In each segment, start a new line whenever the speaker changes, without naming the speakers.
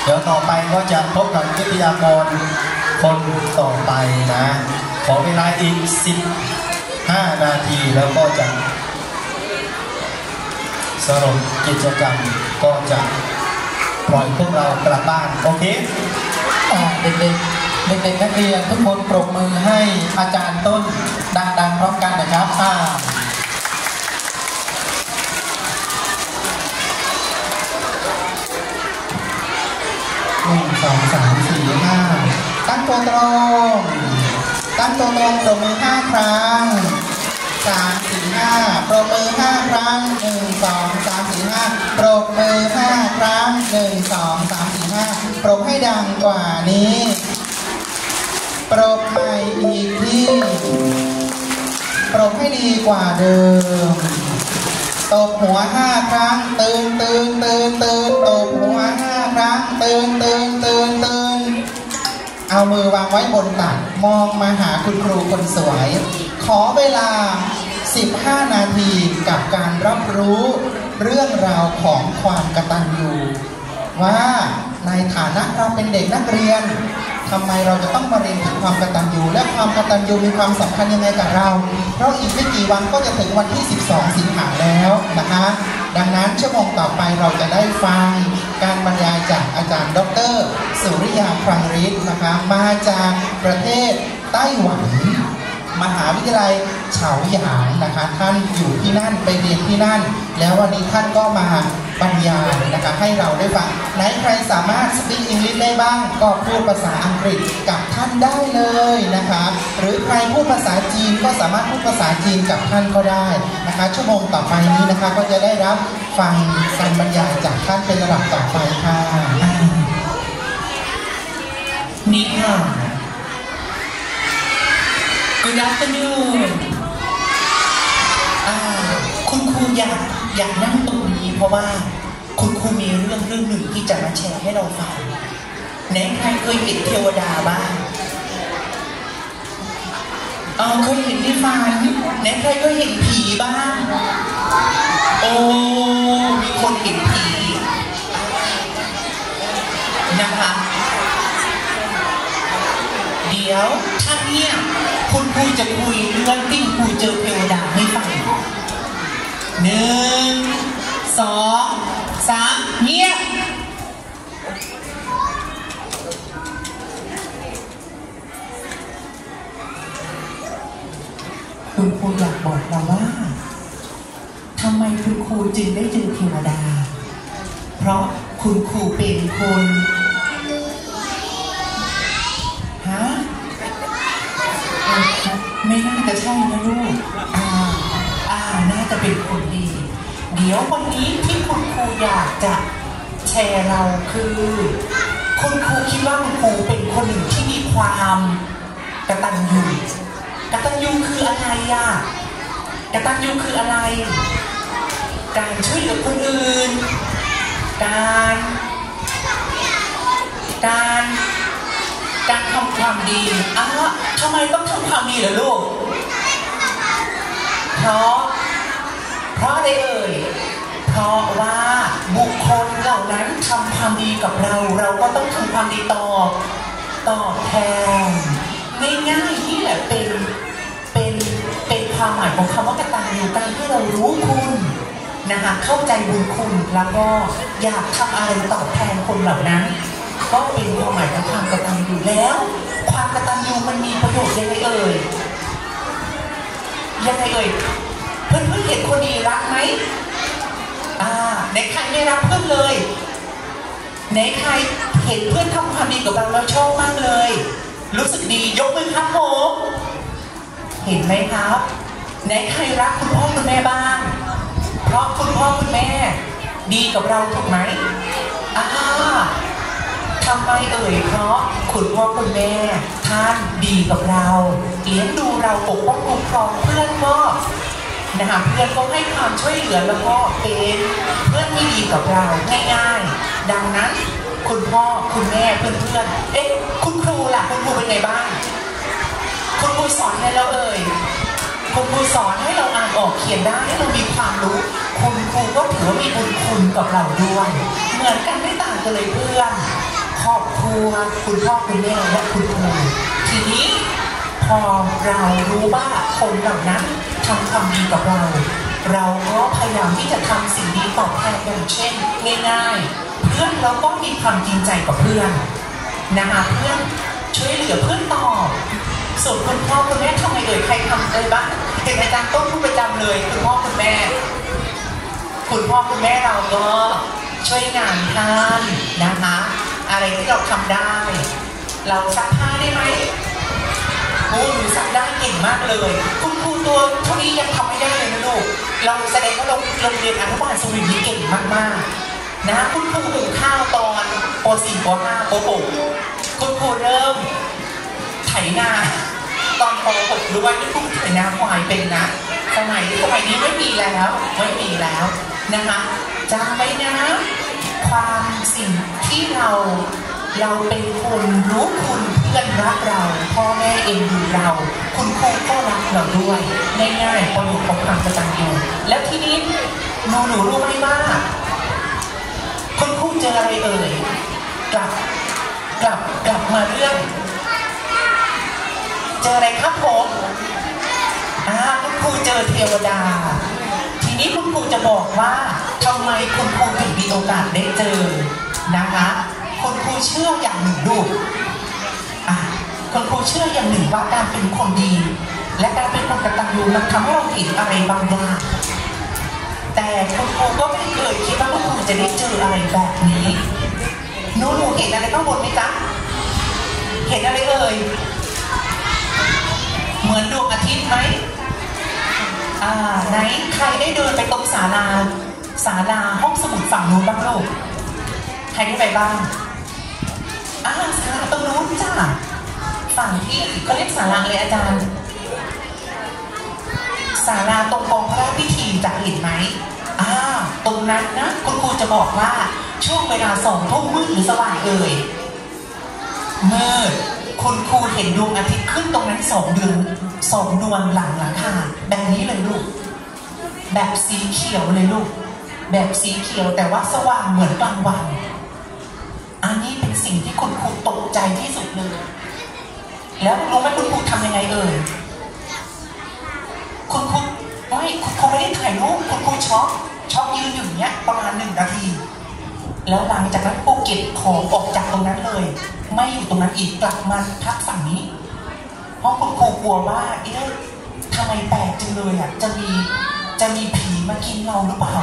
เดี๋ยวต่อไปก็จะพบกับวิทยากรคนต่อไปนะ ขอเวลาอีก15 นาทีแล้วก็จะสรุปกิจกรรมก็จะปล่อยพวกเรากลับบ้านโอเคเด็กนักเรียนทุกคนปรบมือให้อาจารย์ต้นดังๆพร้อมกันนะครับ1 2 3 4 5ตั้งตัวตรงปรบมือ5 ครั้ง3 4 5ปรบมือ5 ครั้ง1 2 3 4 5ปรบมือ5 ครั้ง1 2 3 4 5ปรบให้ดังกว่านี้ปรบใหม่อีกที่ปรบให้ดีกว่าเดิมตบหัว5 ครั้งตื่นตบหัว5 ครั้งตื่นเอามือวางไว้บนตักมองมาหาคุณครูคนสวยขอเวลา15 นาทีกับการรับรู้เรื่องราวของความกตัญญูว่าในฐานะเราเป็นเด็กนักเรียนทำไมเราจะต้องมาเรียนถึงความกตัญญูและความกตัญญูมีความสำคัญยังไงกับเราเพราะอีกไม่กี่วันก็จะถึงวันที่12 สิงหาแล้วนะคะดังนั้นชั่วโมงต่อไปเราจะได้ฟังการบรรยายจากอาจารย์ดร.สุริยาพรังฤทธิ์นะคะมาจากประเทศไต้หวันมหาวิทยาลัยเฉาหยางนะคะท่านอยู่ที่นั่นไปเรียนที่นั่นแล้ววันนี้ท่านก็มาบรรยายนะคะให้เราได้ฟังไหนใครสามารถ speak English ได้บ้างก็พูดภาษาอังกฤษกับท่านได้เลยนะคะหรือใครพูดภาษาจีนก็สามารถพูดภาษาจีนกับท่านก็ได้นะคะชั่วโมงต่อไปนี้นะคะก็จะได้รับฟังการบรรยายจากท่านเป็นระดับต่อไปค่ะนี่ค่ะ Good afternoon คุณครูอยากนั่งตรงนี้เพราะว่าคุณครูมีเรื่องหนึ่งที่จะมาแชร์ให้เราฟังไหนใครเคยเห็นเทวดาบ้างเคยเห็นที่ฝันไหนใครก็เห็นผีบ้างโอ้มีคนเห็นผีนะคะเดี๋ยวท่านเนี่ยคุณครูจะคุยเรื่องที่ครูเจอเทวดาให้ฟัง1 2 3เงียบคุณครูอยากบอกเราว่าทำไมคุณครูจึงได้เจอเทวดาเพราะคุณครูเป็นคนไม่น่าจะใช่นะลูกน่าจะเป็นคนดีเดี๋ยววันนี้ที่คุณครูอยากจะแชร์เราคือคุณครูคิดว่าคุณครูเป็นคนหนึ่งที่มีความกตัญญูคืออะไรกตัญญูคืออะไรการช่วยเหลือคนอื่นการทำความดีทำไมต้องทำความดีเหรอลูกเพราะอะไรเอ่ยเพราะว่าบุคคลเหล่านั้นทำความดีกับเราก็ต้องทำความดีตอบแทนง่ายๆนี่แหละเป็นความหมายของคำว่ากตัญญูการที่เรารู้คุณนะคะเข้าใจบุญคุณแล้วก็อยากทำอะไรตอบแทนคนเหล่านั้นก็เป็นความหมายของความกตัญญูแล้วความกตัญญูมันมีประโยชน์ยังไงเอ่ยเพื่อนเห็นคนดีรักไหมในใครไม่รักเพื่อนเลยในใครเห็นเพื่อนทำความดีกับเราแล้วชอบมากเลยรู้สึกดียกมือครับผมเห็นไหมครับในใครรักคุณพ่อคุณแม่บ้างเพราะคุณพ่อคุณแม่ดีกับเราถูกไหมทำไมเอ่ยเพราะคุณพ่อคุณแม่ท่านดีกับเราเลี้ยงดูเราปกป้องคุ้มครองเพื่อนก็นะคะเพื่อนก็ให้ความช่วยเหลือแล้วก็เป็นเพื่อนที่ดีกับเราง่ายๆดังนั้นคุณพ่อคุณแม่เพื่อนคุณครูล่ะคุณครูเป็นไงบ้างคุณครูสอนให้เราเอ่ยคุณครูสอนให้เราอ่านออกเขียนได้ให้เรามีความรู้คุณครูก็ถือว่ามีบุญคุณกับเราด้วยเหมือนกันไม่ต่างกันเลยเพื่อน
ครอบครัวคุณพ่อคุณแม่และคุณครูทีนี้พอเรารู้ว่าคนเหล่านั้นทำความดีกับเราเราก็พยายามที่จะทำสิ่งดีตอบแทนอย่างเช่นง่ายๆเพื่อนเราก็มีความจริงใจกับเพื่อนนะคะเพื่อนช่วยเหลือเพื่อนตอบส่วนคุณพ่อคุณแม่ทำไมใครทำอะไรบ้างเห็นอาจารย์ต้นพูดประจำเลยคุณพ่อคุณแม่เราก็ช่วยงานท่านนะคะอะไรที่เราทำได้เราซักผ้าได้ไหมโอ้หนูซักได้เก่งมากเลยคุณครูตัวเท่านี้ยังทำไม่ได้เลยนะลูกเราแสดงว่าโรงเรียนอนุบาลสุรินทร์นี่เก่งมากๆนะคุณครูหุงข้าวตอนป .4 ป .5 ป .6 คุณครูเริ่มไถนาตอนป .6 ด้วยที่คุณไถนาควายเป็นนะสมัยนี้ไม่มีแล้วนะคะจำไว้นะความสิ่งที่เราเป็นคนรู้คุณเพื่อนรักเราพ่อแม่เอ็นดูเราคุณครูก็รักเราด้วยง่ายๆพออยู่กับความกตัญญูแล้วทีนี้หนูรู้ไหมว่าคุณครูเจออะไรกลับมาเรื่องเจออะไรครับผมคุณครูเจอเทวดาทีนี้คุณครูจะบอกว่าทำไมคุณครูถึงมีโอกาสได้เจอนะคะคุณครูเชื่ออย่างหนึ่งลูกคุณครูเชื่ออย่างหนึ่งว่าการเป็นคนดีและการเป็นคนกตัญญูมันทำให้เราเห็นอะไรบางอย่างแต่คุณครูก็ไม่เคยคิดว่าคุณครูจะได้เจออะไรแบบนี้หนูเห็นอะไรข้างบนไหมจ๊ะเห็นอะไรเหมือนดวงอาทิตย์ไหมไหนใครได้เดินไปตรงศาลาห้องสมุดฝั่งนู้นบ้างลูกใครได้ไปบ้างศาลาตรงนู้นจ้ะฝั่งที่เขาเรียกศาลาอะไรอาจารย์ศาลาตรงกองพระราชพิธีจะเห็นไหมตรงนั้นนะคุณครูจะบอกว่าช่วงเวลา2 ทุ่มมืดหรือสว่างมืดคุณครูเห็นดวงอาทิตย์ขึ้นตรงนั้น2 ดวงหลังคาแบบนี้เลยลูกแบบสีเขียวเลยลูกแบบสีเขียวแต่ว่าสว่างเหมือนกลางวันอันนี้เป็นสิ่งที่คุณครูตกใจที่สุดเลยแล้วรู้ไหมคุณครูทำยังไงคุณครูไม่ได้ถ่ายรูปคุณครูช็อกยืนอยู่เนี้ยประมาณ1 นาทีแล้วหลังจากนั้นครูเก็บของออกจากตรงนั้นเลยไม่อยู่ตรงนั้นอีกกลับมาพักฝั่งนี้เพราะคุณครูกลัวว่าทำไมแปลกจังเลยจะมีผีมากินเราหรือเปล่า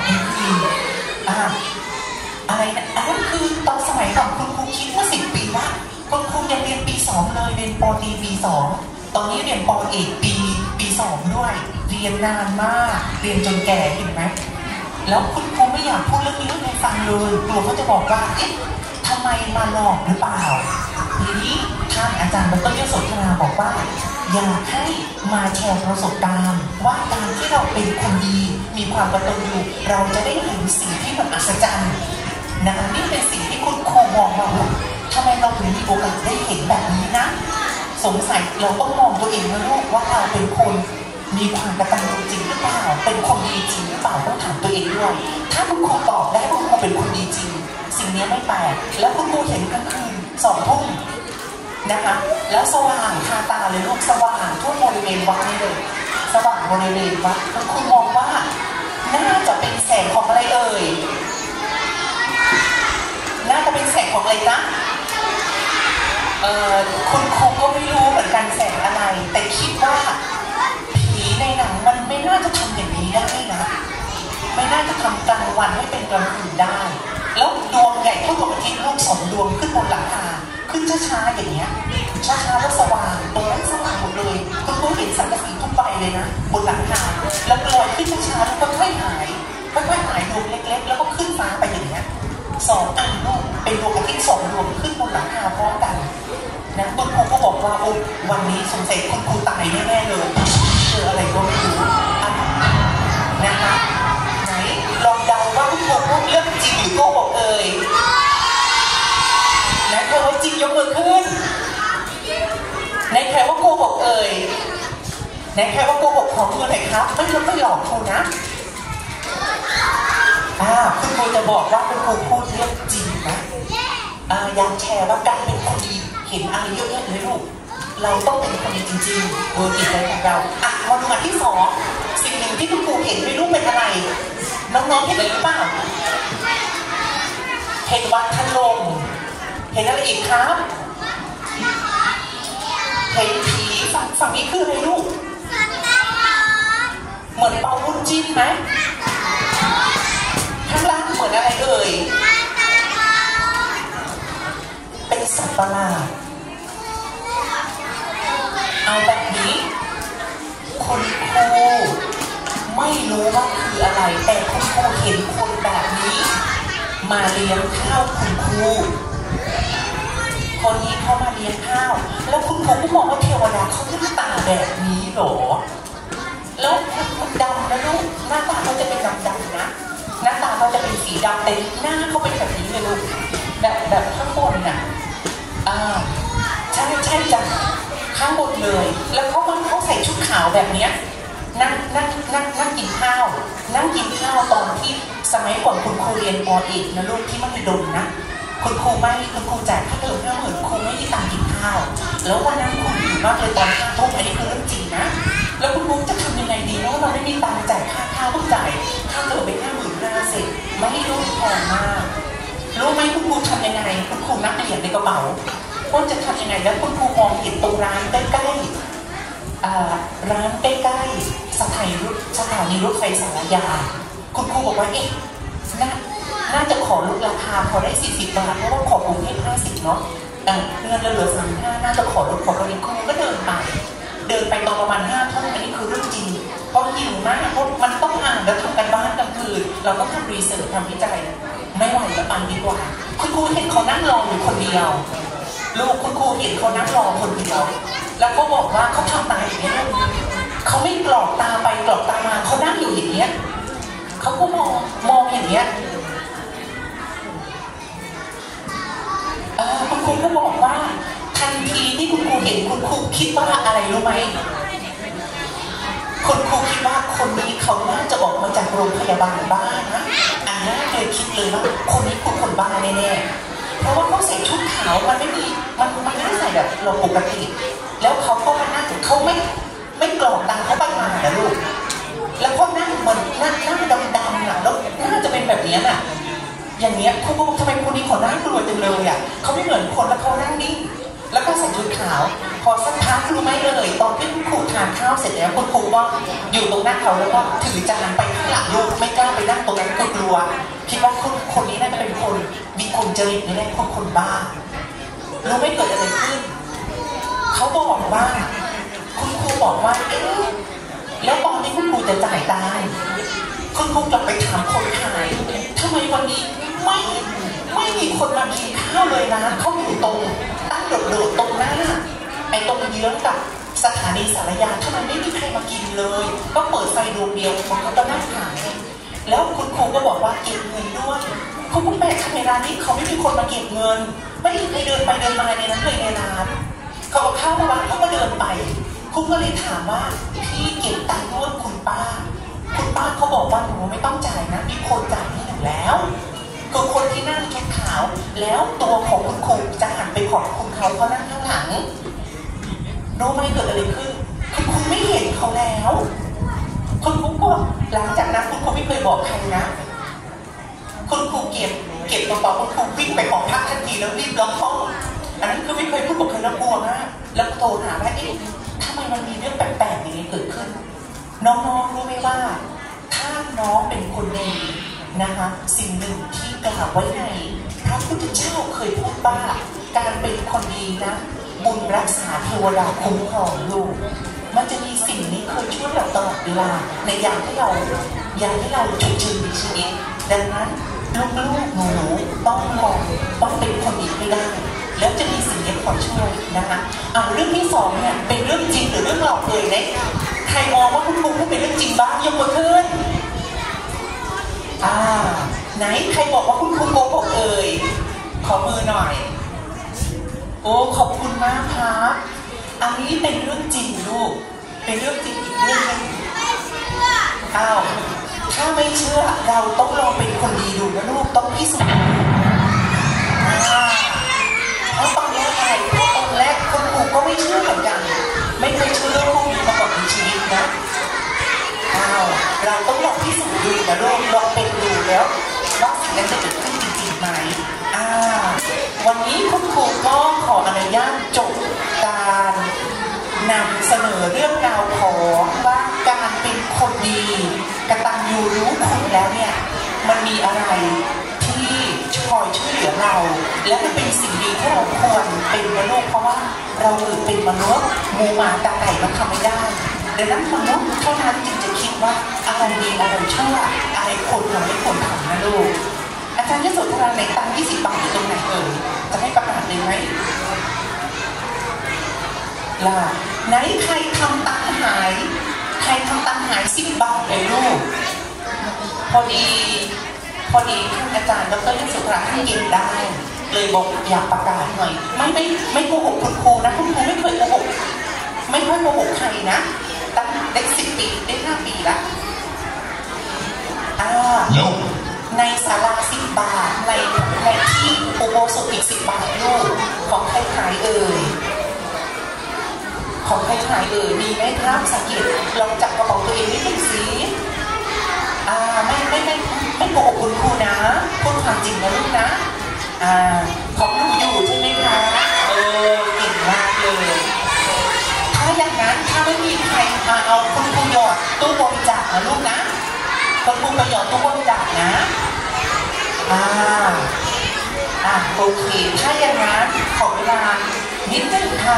อะไรนะอันนั้นคือตอนสมัยก่อนคุณครูคิดเมื่อ10 ปีว่าคุณครูยังเรียนปี 2เลยเรียนป.ตรีปี 2ตอนนี้เรียนป.เอกปี 2ด้วยเรียนนานมากเรียนจนแก่เห็นไหมแล้วคุณครูไม่อยากพูดเรื่องนี้ให้ฟังเลยกลัวเขาจะบอกว่าทำไมมาหลอกหรือเปล่าทีนี้ท่านอาจารย์ดร.ยโสธราบอกว่าอยากให้มาแชร์ประสบการณ์ว่าการที่เราเป็นคนดีมีความกตัญญูเราจะได้เห็นสิ่งที่มันอัศจรรย์นะคะนี่เป็นสิ่งที่คุณครูมองว่าทำไมเราถึงมีโอกาสได้เห็นแบบนี้นะสงสัยเราต้องมองตัวเองนะลูกว่าเราเป็นคนมีความกตัญญูจริงหรือเปล่าเป็นคนดีจริงหรือเปล่าต้องถามตัวเองด้วยถ้าคุณครูตอบได้ว่าคุณครูเป็นคนดีจริงสิ่งนี้ไม่แปลกแล้วคุณครูเห็นกลางคืน2 ทุ่มนะคะแล้วสว่างคาตาเลยลูกสว่างทั่วบริเวณวัดนี่เลยสว่างบริเวณวัดคุณมองว่าน่าจะเป็นแสงของอะไรน่าจะเป็นแสงของอะไรนะคุณครูก็ไม่รู้เหมือนกันแสงอะไรแต่คิดว่าผีในหนังมันไม่น่าจะทำอย่างนี้ได้นะไม่น่าจะทำกลางวันให้เป็นกลางคืนได้แล้วดวงใหญ่เท่าดวงอาทิตย์ลูก2 ดวงขึ้นบนหลังคาขึ้นช้าๆอย่างเงี้ยช้าๆแล้วสว่างตรงนั้นสว่างหมดเลยคุณครูเห็นสังกะสีทุกใบเลยนะบนหลังคาแล้วลอยขึ้นช้าๆแล้วก็ค่อยหายดวงเล็กๆแล้วก็ขึ้นฟ้าไปอย่างเงี้ย2 อันลูกเป็นดวงอาทิตย์2 ดวงขึ้นบนหลังคาพร้อมกันนะคุณครูก็บอกว่าวันนี้สงสัยคุณครูตายแน่ๆเลยเจออะไรก็ไม่รู้นะคะไหนลองเดาว่าคุณครูพูดเรื่องจริงหรือโกหกไหนใครว่าจริงยกมือขึ้นไหนใครว่าโกหกไหนใครว่าโกหกของคุณไหนครับไม่หลอกครูนะคุณครูจะบอกว่าคุณครูพูดเรื่องจริงนะย้ำแชร์ว่าการเป็นคนดีเห็นอะไรเยอะแยะเลยลูกเราต้องเป็นคนดีจริงๆโดยจิตใจของเรามาดูอันที่สองสิ่งหนึ่งที่คุณครูเห็นไม่รู้เป็นอะไรน้องๆเห็นอะไรหรือเปล่าเห็นวัดพัดลมเห็นอะไรอีกครับเห็นผีฝั่งนี้คืออะไรลูกเหมือนเป่าบุญจิ้นไหมข้างล่างเหมือนอะไรเอ่ยเป็นสัตว์ประหลาดเอาแบบนี้คุณครูไม่รู้ว่าคืออะไรแต่คุณครูเห็นคนแบบนี้มาเลี้ยงข้าวคุณครูคนนี้เขามาเลี้ยงข้าวแล้วคุณครูก็มองว่าเทวดาเขาหน้าตาแบบนี้หรอแล้วมันดำนะลูกหน้าตาเขาจะเป็นดำๆนะหน้าตาเขาจะเป็นสีดำแต่หน้าเขาเป็นแบบนี้เลยลูกแบบข้างบนน่ะใช่จ้ะข้างบนเลยแล้วเขาใส่ชุดขาวแบบเนี้ยนั่งกินข้าวตอนที่สมัยก่อนคุณครูเรียนป.เอกนะลูกที่มัธยมนะคุณครูจ่ายค่าเทอม50,000ครูไม่มีตังค์กินข้าวแล้ววันนั้นครูหิวมากเลยตอน5 ทุ่มอันนี้คือเรื่องจริงนะแล้วคุณครูจะทำยังไงดีเพราะเราไม่มีตังค์จ่ายค่าข้าวต้องจ่ายค่าเทอมไป55,000เสร็จไม่รู้แพงมากรู้ไหมคุณครูทำยังไงคุณครูนักเรียนในกระเป๋าว่าจะทำยังไงแล้วคุณครูมองเห็นตรงร้านใกล้ๆสถานีรถไฟสารยาคุณครูบอกว่าน่าจะขอลดราคาพอได้40 บาทเพราะว่าขอกรุงเทพ50เนาะเงินเหลือ35น่าจะขอลดขอกระดิ่งครูก็เดินไปตอนประมาณ5 ทุ่มอันนี้คือเรื่องจริงเพราะหิวมากเพราะมันต้องอ่านแล้วทำกันบ้านกลางคืนเราก็ทำรีเสิร์ชทำวิจัยไม่ไหวแล้วไปดีกว่าคุณครูเห็นเขานั่งรออยู่คนเดียวลูกคุณครูเห็นเขานั่งรอคนเดียวแล้วก็บอกว่าเขาทำตาอย่างนี้เขาไม่กรอกตาไปกรอกตามาเขานั่งอยู่อย่างเนี้ยเขาก็มองอย่างเนี้ยคุณครูก็บอกว่าทันทีที่คุณครูเห็นคุณครูคิดว่าอะไรรู้ไหมคุณครูคิดว่าคนนี้เขาน่าจะออกมาจากโรงพยาบาลบ้านะอันนี้เคยคิดเลยว่าคนนี้คือคนบ้าแน่ๆเพราะว่าเขาใส่ชุดขาวมันไม่ได้ใส่แบบเราปกติแล้วเขาก็มานั่งเขาไม่กรอกตาเขาไปมานะลูกแล้วเขานั่งเหมือนนั่งดำๆน่ะแล้วน่าจะเป็นแบบนี้น่ะอย่างเนี้ยคุณครูบอกทำไมคนนี้เขาน่ากลัวจังเลยอ่ะเขาไม่เหมือนคนแล้วเขานั่งนิ่งแล้วก็ใส่ชุดขาวพอสักพักรู้ไหมเลยตอนที่คุณครูทานข้าวเสร็จแล้วคุณครูก็อยู่ตรงหน้าเขาแล้วก็ถือจานไปข้างหลังลูกไม่กล้าไปนั่งตรงนั้นกลัวคิดว่าคนนี้น่าจะเป็นคนมีคนจริตแน่ๆคนบ้ารู้ไม่เกิดอะไรขึ้นเขาบอกว่าคุณครูบอกว่าแล้วตอนนี้คุณครูจะจ่ายตังค์คุณครูกลับไปถามคนขายทำไมวันนี้ไม่มีคนมากินข้าวเลยนะเขาอยู่ตรงตั้งโดดๆตรงหน้าไอ้ตรงเยื้องกับสถานีสารยาทำไมไม่มีใครมากินเลยก็เปิดไฟดวงเดียวมันก็ต้องนั่งขายแล้วคุณครูก็บอกว่าเก็บเงินด้วยเขาก็แปลกทำไมร้านนี้เขาไม่มีคนมาเก็บเงินไม่มีใครเดินไปเดินมาในนั้นเลยในร้านเขาเอาข้าวมาเขาก็เดินไปคุณก็เลยถามว่าพี่เก็บตังค์ด้วยคุณป้าเขาบอกว่าหนูไม่ต้องจ่ายนะมีคนจ่ายให้หนูแล้วคือคนที่นั่งชุดขาวแล้วตัวของคุณครูจะหันไปขอบคุณเขานั่งข้างหลังรู้ไหมเกิดอะไรขึ้นคุณครูไม่เห็นเขาแล้วคุณครูก็หลังจากนั้นคุณครูไม่เคยบอกใครนะคุณครูเก็บกระเป๋าคุณครูวิ่งไปหอพักทันทีแล้วรีบล็อกห้องอันนั้นคือไม่เคยพูดกับใครแล้วกลัวมากแล้วโทรหาว่าทำไมมันมีเรื่องแปลกๆอย่างนี้เกิดขึ้นน้องๆรู้ไหมว่าถ้าน้องเป็นคนดีนะคะสิ่งหนึ่งที่กล่าวไว้ในพระพุทธเจ้าเคยพูดว่าการเป็นคนดีนะบุญรักษาเทวดาคุ้มครองลูกมันจะมีสิ่งนี้เคยช่วยเราตลอดเวลาในยามที่เราฉุกเฉินในชีวิตดังนั้นลูกๆหนูต้องเป็นคนดีให้ได้แล้วจะมีสิ่งนี้คอยช่วยนะคะเรื่องที่2เนี่ยเป็นเรื่องจริงหรือเรื่องหลอกเลยเนี่ยใครมองว่าคุณครูพูดเป็นเรื่องจริงบ้างยกมือขึ้นไหนใครบอกว่าคุณครูโกหกขอมือหน่อยโอ้ขอบคุณมากครับอันนี้เป็นเรื่องจริงลูกเป็นเรื่องจริงอีกเรื่องนึงถ้าไม่เชื่อเราต้องลองเป็นคนดีดูนะลูกต้องพิสูจน์นะลูกลองเป็นดูแล้วว่าสิ่งนั้นจะเกิดขึ้นจริงๆไหมวันนี้คุณครูก็ขออนุญาตจบการนำเสนอเรื่องราวของว่าการเป็นคนดีกตัญญูรู้คุณแล้วเนี่ยมันมีอะไรที่คอยช่วยเหลือเราและมันเป็นสิ่งดีที่เราควรเป็นนะลูกเพราะว่าเราเกิดเป็นมนุษย์หมูหมาตาไก่มันทำไม่ได้ดังนั้นมนุษย์เท่านั้นจึงจะคิดว่าอะไรดีอะไรชั่วอะไรควรทำไม่ควรทำนะลูกอาจารย์ยศธราในตังค์20 บาทอยู่ตรงไหนจะให้ประกาศเลยไหมล่ะไหนใครทำตังค์หายใครทำตังค์หาย10 บาทเลยลูกพอดีท่านอาจารย์ดร.ยศธราท่านเก็บได้เลยบอกอยากประกาศหน่อยไม่โกหกคุณครูนะคุณครูไม่เคยโกหกไม่ค่อยโกหกใครนะตั้งได้10 ปีได้5 ปีแล้วในศาลา10 บาทในที่อุโบสถอีก10 บาทลูกของใครขายของใครขายมีไหมครับสังเกตลองจับกระเป๋าตัวเองนิดหนึ่งสิไม่โกหกคุณครูนะพูดความจริงนะลูกนะของลูกอยู่ใช่ไหมคะเก่งมากเลยถ้าอย่างนั้นถ้าไม่มีใครมาเอาคุณครูหยอดตู้บริจาคนะลูกนะคุณครูไปหยอดตู้บริจาคนะโอเคถ้าอย่างนั้นขอเวลานิดนึงค่ะ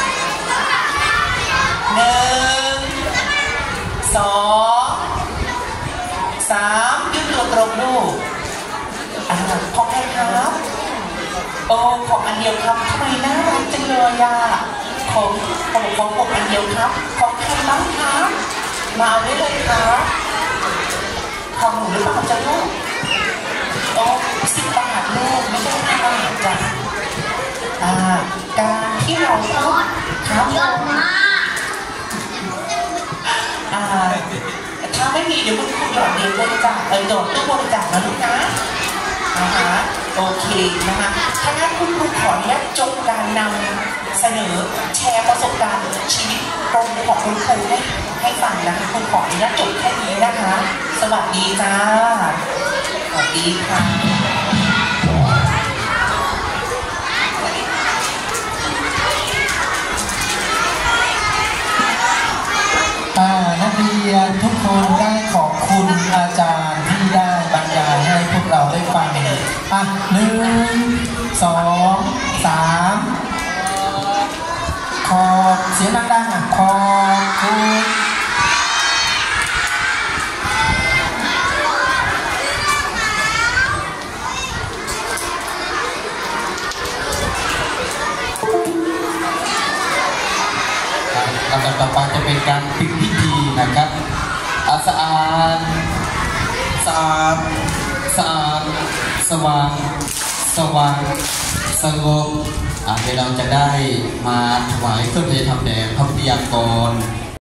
1 2 3ยืดตัวตรงลูกของใครครับของอันเดียวครับทำไมน่ารักจังเลยของผมอันเดียวครับของใครบ้างครับมาเอาได้เลยครับของหนูหรือเปล่าจ๊ะลูก10 บาทลูกไม่ใช่5 บาทจ้ะการที่เราพูดครับถ้าไม่มีเดี๋ยวคุณครูหยอดเงินบริจาคหยอดตู้บริจาคนะลูกนะโอเคนะคะถ้างั้นคุณครูขออนุญาตจบการนำเสนอแชร์ประสบการณ์ชีวิตตรงของคุณครูให้ฟังนะคะคุณขออนุญาตจบแค่นี้นะคะสวัสดีจ้าสวัสดีค่ะ
นักเรียนทุกคนได้ขอบคุณอาจารย์ที่ได้บรรยายให้พวกเราได้ฟัง1 2 3ขอเสียงดังๆขอบคุณลำดับต่อไปจะเป็นการปิดพิธีนะครับสะอาดสว่างสงบเดี๋ยวเราจะได้มาถวายเครื่องเทศธรรมแด่พระพุทธยากร